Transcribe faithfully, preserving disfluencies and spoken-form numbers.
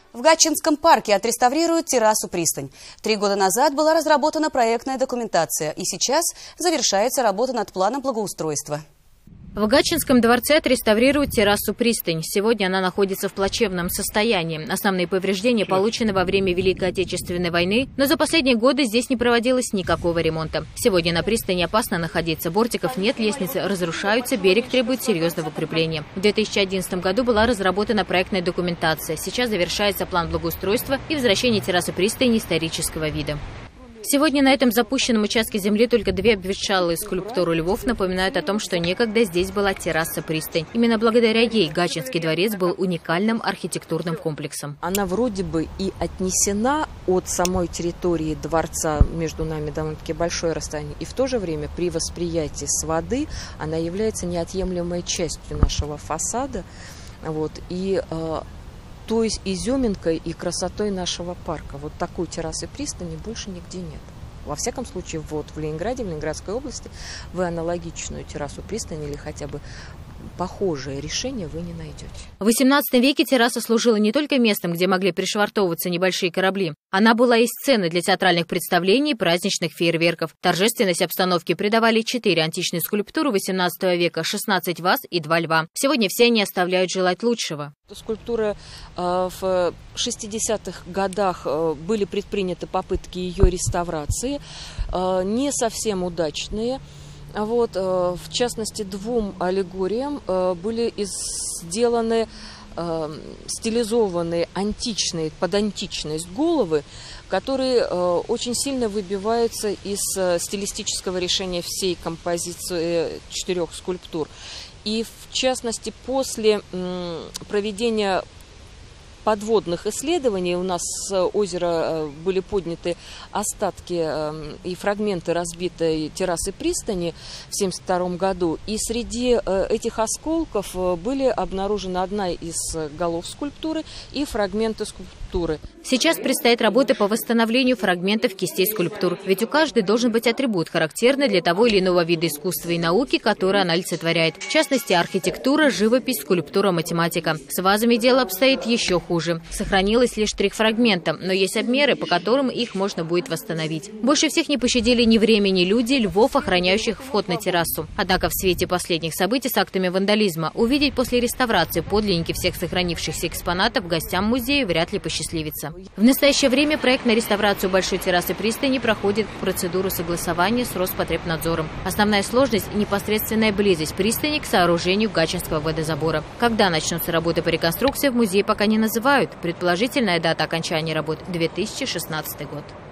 В Гатчинском парке отреставрируют террасу-пристань. Три года назад была разработана проектная документация, и сейчас завершается работа над планом благоустройства. В Гатчинском дворце отреставрируют террасу-пристань. Сегодня она находится в плачевном состоянии. Основные повреждения получены во время Великой Отечественной войны, но за последние годы здесь не проводилось никакого ремонта. Сегодня на пристани опасно находиться. Бортиков нет, лестницы разрушаются, берег требует серьезного укрепления. В две тысячи одиннадцатом году была разработана проектная документация. Сейчас завершается план благоустройства и возвращение террасы-пристани исторического вида. Сегодня на этом запущенном участке земли только две обветшалые скульптуры львов напоминают о том, что некогда здесь была терраса-пристань. Именно благодаря ей Гатчинский дворец был уникальным архитектурным комплексом. Она вроде бы и отнесена от самой территории дворца, между нами довольно-таки большое расстояние, и в то же время при восприятии с воды она является неотъемлемой частью нашего фасада. Вот, и э, то есть изюминкой и красотой нашего парка. Вот такой террасы пристани больше нигде нет. Во всяком случае, вот в Ленинграде, в Ленинградской области вы аналогичную террасу пристани или хотя бы похожее решение вы не найдете. В восемнадцатом веке терраса служила не только местом, где могли пришвартовываться небольшие корабли. Она была и сценой для театральных представлений и праздничных фейерверков. Торжественность обстановки придавали четыре античные скульптуры восемнадцатого века, шестнадцать ваз и два льва. Сегодня все они оставляют желать лучшего. Скульптура э, в шестидесятых годах э, были предприняты попытки ее реставрации, э, не совсем удачные. Вот, в частности, двум аллегориям были сделаны стилизованные античные, под античность головы, которые очень сильно выбиваются из стилистического решения всей композиции четырех скульптур. И, в частности, после проведения подводных исследований у нас с озера были подняты остатки и фрагменты разбитой террасы пристани в семьдесят втором году. И среди этих осколков были обнаружены одна из голов скульптуры и фрагменты скульптуры. Сейчас предстоит работа по восстановлению фрагментов кистей скульптур. Ведь у каждой должен быть атрибут, характерный для того или иного вида искусства и науки, который она олицетворяет. В частности, архитектура, живопись, скульптура, математика. С вазами дело обстоит еще хуже. Сохранилось лишь три фрагмента, но есть обмеры, по которым их можно будет восстановить. Больше всех не пощадили ни время, ни люди, львов, охраняющих вход на террасу. Однако в свете последних событий с актами вандализма увидеть после реставрации подлинники всех сохранившихся экспонатов гостям музея вряд ли посчастливится. В настоящее время проект на реставрацию большой террасы пристани проходит процедуру согласования с Роспотребнадзором. Основная сложность – непосредственная близость пристани к сооружению Гатчинского водозабора. Когда начнутся работы по реконструкции, в музее пока не называют. Предположительная дата окончания работ – две тысячи шестнадцатый год.